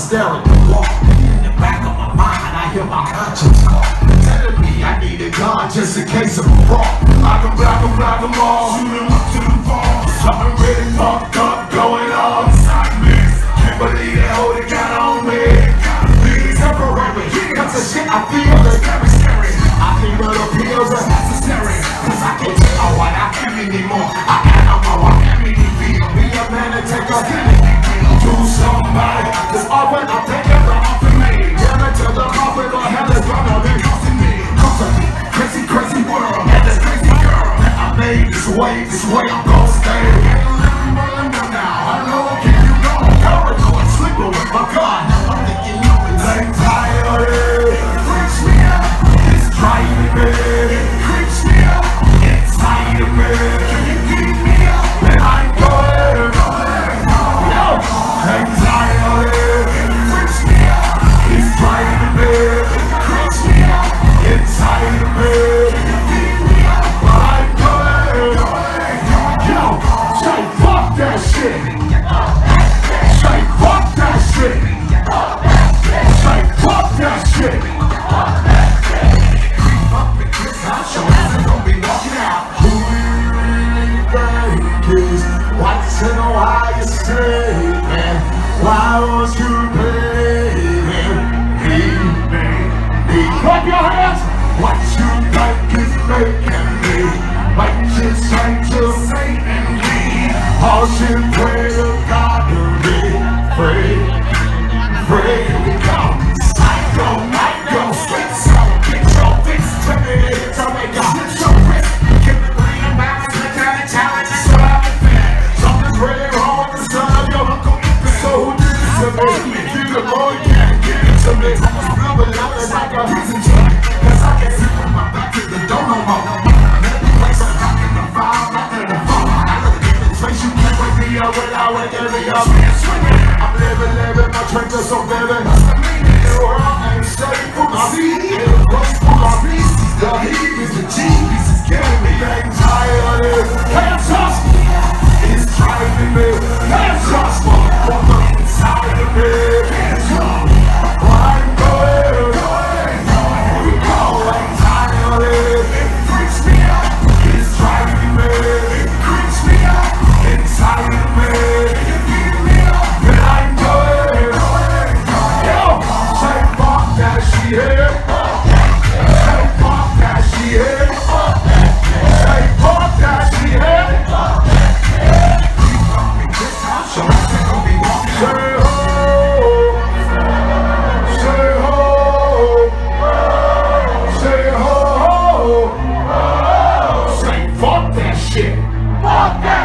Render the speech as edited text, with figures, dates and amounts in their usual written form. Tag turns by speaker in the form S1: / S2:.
S1: stare at the wall. In the back of my mind, I hear my conscience call, telling me I need a gun just in case of a brawl. I can block them all, shoot them up to the fall. Something really fucked up going on inside me. Can't believe they hold a gun on me. These temporary, cause the shit I feel is very scary. I think that the pills are necessary, cause I can't tell what I am anymore. I am what I am anymore. Be a man and take a hit. Do somebody, cause all when I think of the off of me. Never tell the coffin or hell is gonna be costing me. Crazy, crazy world, and this crazy girl that I made this way I'm gon' stay. Now, I know, can you go? Paranoid, sleeping with my God. Now I'm thinking you ain't tired. It freaks me out, it's driving me. It creeps me out, it's tired of me. Can you keep me up? And I'm going. No, ain't tired. It freaks me out, it's driving me. It creeps me out, it's tired of me. Can you keep me up? I'm going. Yo, say fuck that shit. Say fuck that shit. Say fuck that shit. Creep up and kiss my shoulders and don't be walking out. Who you really think is watching why you sleeping? Why was you playing me? Clap your hands. What you think is making me? What you say to Satan me? All you pray to God to be free. Free. Come, psycho, sweet soul. Get your fix to me. To make a hit your wrist. Get the green balance and kind of challenge. So I'm a fan. Something's really wrong with the son of your uncle. So who did this to me? If you the boy can't give it to me. I'm a rubber lover like a prison check. Cause I can't sit with my back to the door no more. Place I'm rocking the fire, rocking the phone. I look at the face, you can't wake me up without waking me up. I'm living, my drink is so vivid. The world ain't safe for my seed. It was for my pieces. The heat is the cheese is killing me. Ain't tired of it. Hands up. It's driving me. Hands up. Motherfucking tired of me. Hands up. I'm going. Here we go. Ain't tired of it. It freaks me out. It's driving me. It creeps me out. It's tired of me. It keeps me up. And I'm going. Yo, say fuck that shit. Say fuck that shit. Say fuck that shit. So I think I'll be walking. Say ho. Say ho. Say ho. Say fuck that shit. Fuck that.